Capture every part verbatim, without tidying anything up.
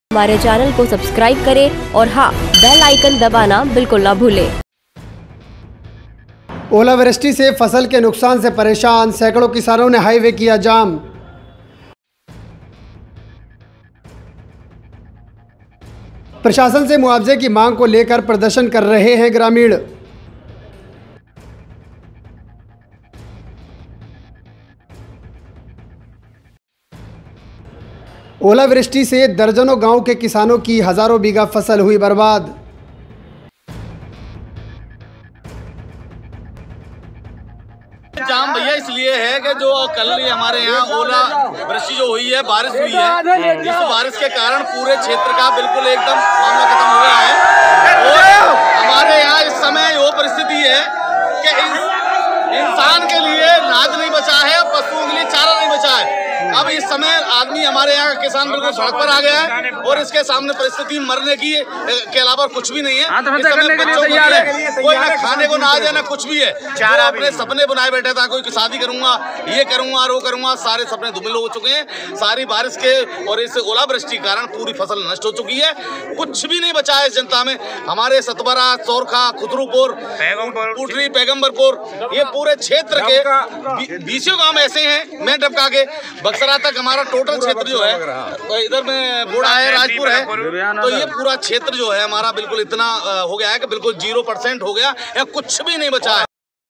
हमारे चैनल को सब्सक्राइब करें और हाँ, बेल आइकन दबाना बिल्कुल ना भूलें। ओलावृष्टि से फसल के नुकसान से परेशान सैकड़ों किसानों ने हाईवे किया जाम। प्रशासन से मुआवजे की मांग को लेकर प्रदर्शन कर रहे हैं ग्रामीण। ओलावृष्टि से दर्जनों गांव के किसानों की हजारों बीघा फसल हुई बर्बाद। जाम भैया इसलिए है कि जो कल हमारे यहाँ ओला वृष्टि जो हुई है, बारिश हुई है, इस बारिश के कारण पूरे क्षेत्र का बिल्कुल एकदम मामला खत्म हो गया है। और हमारे यहाँ इस समय वो परिस्थिति है कि इंसान के लिए अनाज नहीं बचा है, पशुओं के लिए चारा नहीं बचा है। अब इस समय आदमी हमारे यहाँ का किसान बिल्कुल सड़क पर आ गया है और इसके सामने परिस्थिति मरने की के अलावा कुछ भी नहीं है। इस समय बच्चों के लिए कोई ना खाने को ना आ जाए ना कुछ भी है। चारा अपने सपने बनाए बैठा था, कोई शादी करूंगा, ये करूंगा, वो करूंगा, सारे सपने धुमिल हो चुके हैं। सारी बारिश के और इस ओलावृष्टि के कारण पूरी फसल नष्ट हो चुकी है, कुछ भी नहीं बचा है इस जनता में। हमारे सतबरा, चौरखा, खुदरूपुर, पुटरी, पैगम्बरपुर, ये पूरे क्षेत्र के बीसियों गाँव ऐसे हैं, मैं डबका के बक्सरा तक हमारा टोटल क्षेत्र जो है, इधर में बोड़ा है, राजपुर है, तो ये पूरा क्षेत्र जो है हमारा बिल्कुल इतना हो गया है कि बिल्कुल जीरो परसेंट हो गया या कुछ भी नहीं बचा है।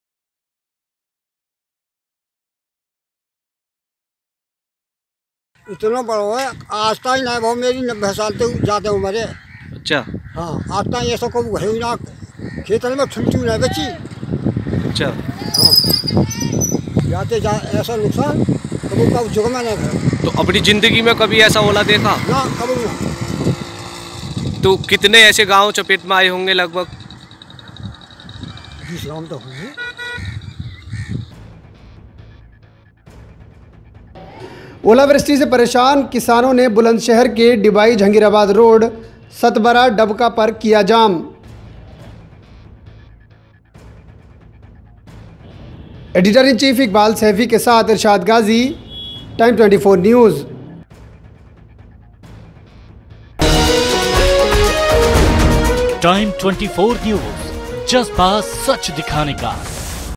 इतना बड़ा है आज तक नहीं भाव मेरी नब्बे साल तक ज्यादा उम्र है। अच्छा हाँ, आज तक ये सब को भरी ना खेतन में छुट्टी नहीं बची। अच्छा हाँ, जाते जा ऐसा नुकसान कभी कब जुगमा नहीं है। तो अपनी जिंदगी में कभी ऐसा ओला देखा ना? कभी ना। तो कितने ऐसे गांव चपेट में आए होंगे? लगभग बीस गाँव तो होंगे। ओलावृष्टि से परेशान किसानों ने बुलंदशहर के डिबाई जहांगीराबाद रोड सतबरा डबका पर किया जाम। Editor in chief Iqbal Saifi के साथ Irshad Ghazi, time twenty four news. Time twenty four news, जज्बा सच दिखाने का।